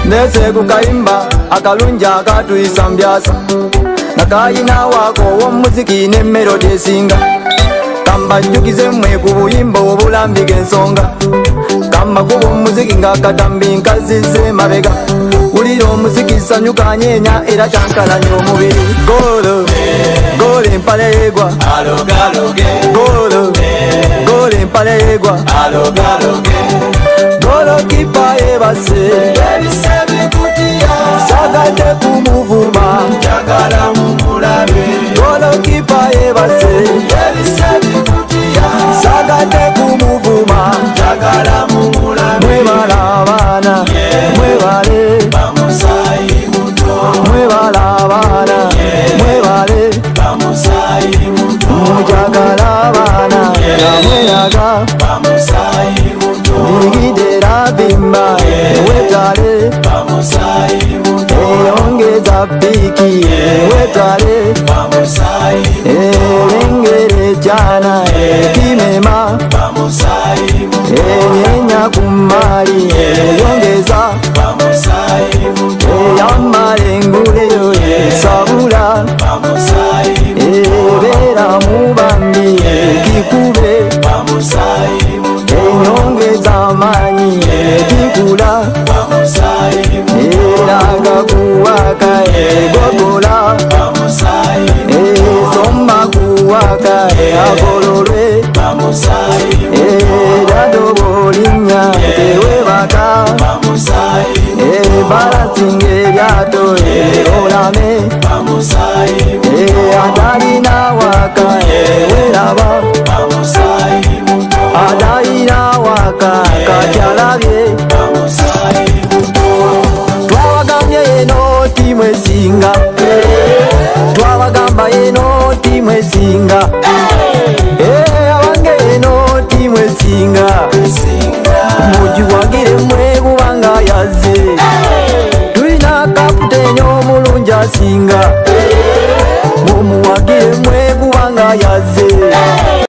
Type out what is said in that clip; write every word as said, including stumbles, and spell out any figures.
Nese kukaimba akalunja akatuyisa mbyasa nakayina wako w'omuziki ne melody singa kamba njukize mwe ku buyimba obulambika ensonga kamba kuba omuziki ng'akatambi nkazize mabega wulira omuziki sanyuka nyeenya era kyankalanya omubiri golo golo empale yegwa golo golo empale yegwa golo kipa yebase sagade kumuvuma golo kipa yebase sagade kumuvuma mwebala abana mwebale mwebala abana mwebale mujagala abana namweyaga digidera bimba wetale eyongeza piki wetale elengere jana kimema enyenya kumali eyongeza eyamalenguleyo esabula ebera mubambi kikube enyongeza amanyi ekikula eraga kuwaka egogola esomba kuwaka eagololwe eradobolinya tewebaka ebalasinga eryato erolame atalina waka eweraba atalina waka kakyalabye twabagambye yeno timwesinga twabagamba yeno timwesinga abange yeno timwesinga mugiwagire mwe kubanga yazze tulina kaputeni omulungi asinga mumuwagire mwe kubanga yazze